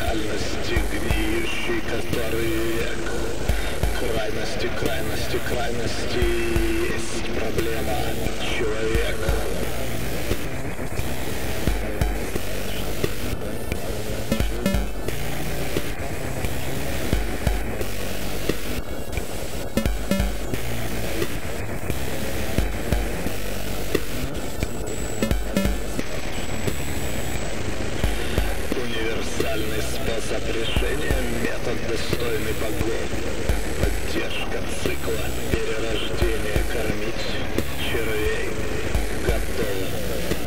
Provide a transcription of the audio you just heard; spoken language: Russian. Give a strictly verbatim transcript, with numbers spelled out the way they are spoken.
реальности, гниющий который век. Крайности, крайности, крайности, есть проблема человека. Универсальный способ решения, метод достойный богов. Поддержка цикла перерождения, кормить червей готово.